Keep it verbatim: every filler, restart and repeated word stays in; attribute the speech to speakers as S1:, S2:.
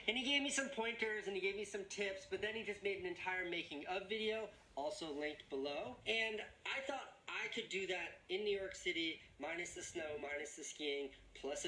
S1: And he gave me some pointers and he gave me some tips, but then he just made an entire making of video, also linked below. And I thought I could do that in New York City, minus the snow, minus the skiing, plus